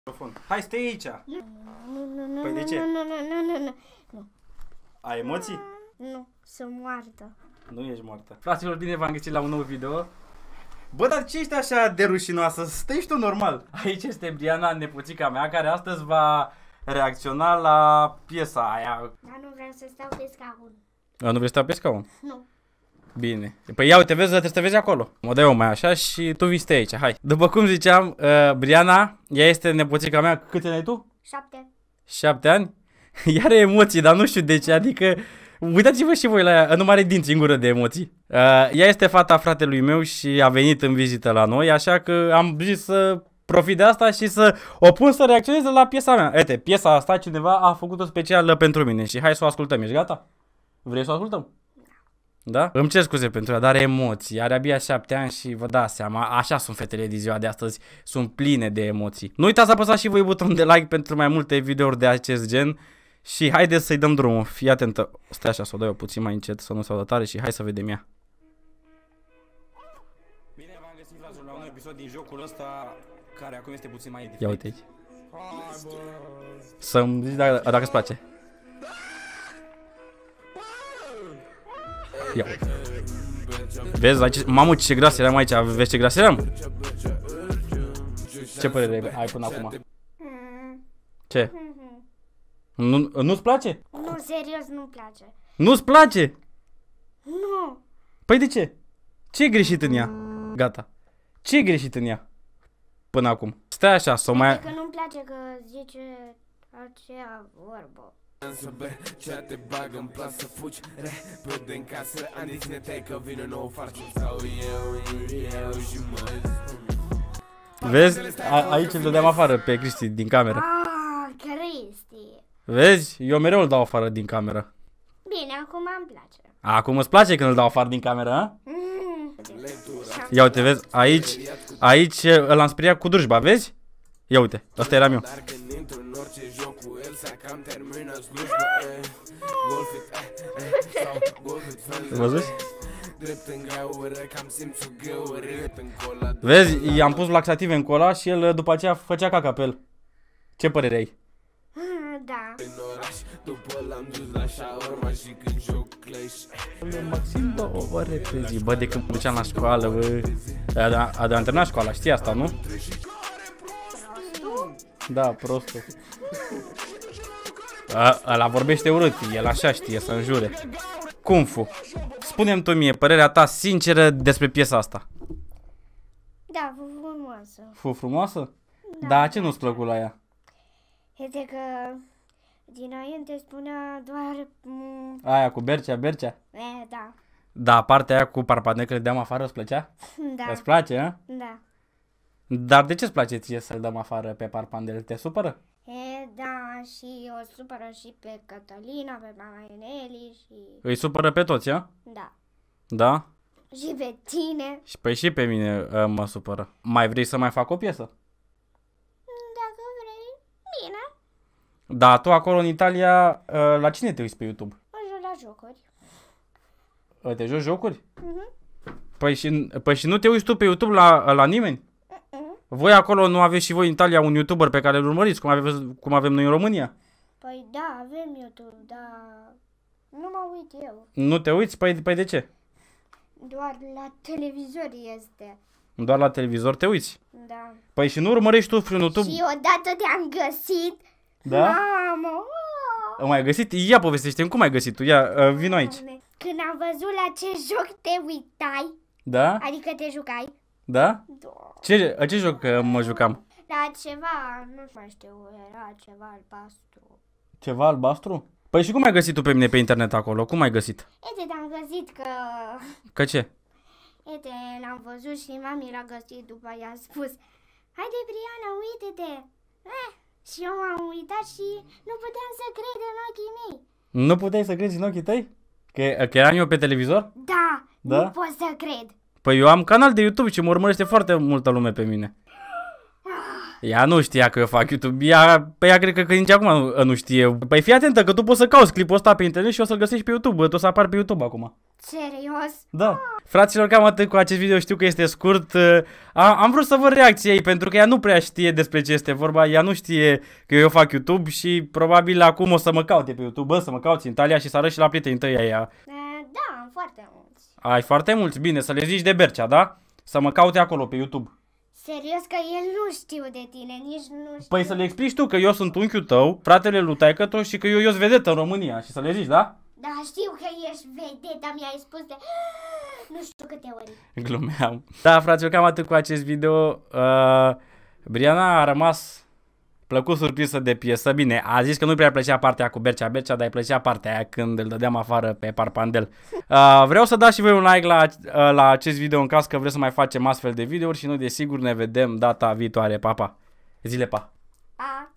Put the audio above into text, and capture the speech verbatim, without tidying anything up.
microfon. Hai, stai aici. Nu, nu, nu, Păi nu, de ce? nu, nu, nu, nu, nu, nu. Ai emoții? Nu, sunt moartă. Nu ești moartă. Fraților, bine v-am găsit la un nou video. Bă, dar ce ești așa de rușinoasă? Stai și tu normal. Aici este Briana, nepoțica mea, care astăzi va reacționa la piesa aia. Dar nu vreau să stau pe scaun. A, nu vrei să stai pe scaun? Nu. Bine. Păi ia uite, vezi, trebuie să te vezi acolo. Mă dai eu mai așa și tu vii stai aici, hai. După cum ziceam, uh, Briana, ea este nepoțica mea. Câți ani ai tu? Șapte. Șapte ani? Ea are emoții, dar nu știu de ce, adică... Uitați-vă și voi la ea, nu are dinți în gură de emoții. Uh, ea este fata fratelui meu și a venit în vizită la noi, așa că am zis să profit de asta și să o pun să reacționeze la piesa mea. Uite, piesa asta cineva a făcut-o special pentru mine și hai să o ascultăm. Ești gata? Vrei să o ascultăm? Da? Îmi cer scuze pentru ea, dar are emoții, are abia șapte ani și vă dați seama, așa sunt fetele din ziua de astăzi, sunt pline de emoții. Nu uitați să apăsați și voi butonul de like pentru mai multe videouri de acest gen și haideți să-i dăm drumul. Fii atentă, stai așa, să o dau eu puțin mai încet, să nu se audă tare și hai să vedem ea. Bine, v-am găsit, fraților, la un episod din jocul ăsta, care acum este puțin mai diferit. Ia uite aici. Să-mi zici dacă, dacă îți place. Ia uite. Vezi, aici, mamă, ce gras eram aici, vezi ce gras eram? Ce părere ai până acum? Mm. Ce? Nu, nu-ți place? Nu, serios, nu-mi place. Nu-ți place? Nu. Păi de ce? Ce e greșit în ea? Gata. Ce e greșit în ea? Până acum. Stai așa, să o mai... Adică nu-mi place că zice aceea vorbă. Ce te bag în plas să fugi repede în casă, ani ține te că vine nou farce sau eu, eu și mă. Vezi? A, aici îl dădeam afară pe Cristi din cameră. Ah, Cristi. Vezi? Eu mereu îl dau afară din cameră. Bine, acum îmi place. Acum îți place când îl dau afară din cameră, a? Mm. Ia uite, vezi? Aici, aici l-am speriat cu drujba, vezi? Ia uite, ăsta eram eu. Văzuși? Vezi, i-am pus laxative în cola și el după aceea făcea caca pe el. Ce părere ai? Da. Maxim două ore pe zi. Bă, de când mă duceam la școală, bă. A de antrenat școala, știi asta, nu? Da, prostul. Ăla vorbește urât, el așa știe să înjure. Kung Fu. Spune-mi tu mie părerea ta sinceră despre piesa asta. Da, frumoasă. Fu frumoasă? Da. Da, ce nu-ți plăcut la ea? Este că dinainte spunea doar... Mm, Aia cu Bercea, Bercea? e, da. Da, partea aia cu parpadne că le deam afară îți plăcea? Da. Îți place, a? Da. Dar de ce îți place ție să-l dăm afară pe Parpandel? Te supără? E, da, și o supără și pe Cătălina, pe mama Eneli și... Îi supără pe toți, a? Da. Da? Și pe tine. Și păi și pe mine uh, mă supără. Mai vrei să mai fac o piesă? Dacă vrei, bine. Da, tu acolo în Italia, uh, la cine te uiți pe YouTube? Mă joc la jocuri. Uh, te joci jocuri? Mhm. Păi și, păi și nu te uiți tu pe YouTube la, la nimeni? Mhm. Voi acolo nu aveți și voi în Italia un YouTuber pe care îl urmăriți, cum, aveți, cum avem noi în România? Păi da, avem YouTube, dar nu mă uit eu. Nu te uiți? Păi, păi de ce? Doar la televizor este. Doar la televizor te uiți? Da. Păi și nu urmărești tu prin YouTube? Și odată te-am găsit. Da? Mamă! Am mai găsit? Ia povestește-mi, cum ai găsit tu? Ia, uh, vino aici. Când am văzut la ce joc te uitai, Da? adică te jucai. Da? Da. Ce, ce joc uh, mă jucam? La ceva, nu mai știu, era ceva albastru. Ceva albastru? Păi și cum ai găsit tu pe mine pe internet acolo? Cum ai găsit? Ete, te-am găsit că... Că ce? Ete, l-am văzut și mami l-a găsit, după aia a spus: haide, Briana, uite-te! Eh, și eu m-am uitat și nu puteam să cred în ochii mei. Nu puteai să crezi în ochii tăi? Că, că eram eu pe televizor? Da, Da? nu pot să cred. Păi eu am canal de YouTube și mă urmărește foarte multă lume pe mine. Ea nu știa că eu fac YouTube. Ea, pe ea cred că, că nici acum nu, nu știe. Păi fii atentă că tu poți să cauți clipul ăsta pe internet și o să-l găsești pe YouTube. Tu o să apar pe YouTube acum. Serios? Da. Fraților, cam atât cu acest video. Știu că este scurt. A, am vrut să văd reacția ei pentru că ea nu prea știe despre ce este vorba. Ea nu știe că eu fac YouTube și probabil acum o să mă caute pe YouTube. Bă, să mă cauți în Italia și să arăt și la prietenii tăi aia. Da, am foarte mulți. Ai foarte mulți. Bine, să le zici de Bercea, da? Să mă caute acolo pe YouTube. Serios că el nu știu de tine, nici nu știu. Păi să le explici tu că eu sunt unchiul tău, fratele lui taică-tu și că eu eu-s vedetă în România și să le zici, da? Da, știu că ești vedeta, mi-ai spus de nu știu câte ori. Glumeam. Da, fraților, cam atât cu acest video. Uh, Briana a rămas plăcut surprinsă de piesă. Bine, a zis că nu prea plăcea partea cu Bercea Bercea, dar îi plăcea partea aia când îl dădeam afară pe Parpandel. Uh, vreau să dați și voi un like la, uh, la acest video în caz că vreți să mai facem astfel de videouri și noi desigur ne vedem data viitoare. Pa, pa! Zile pa! A.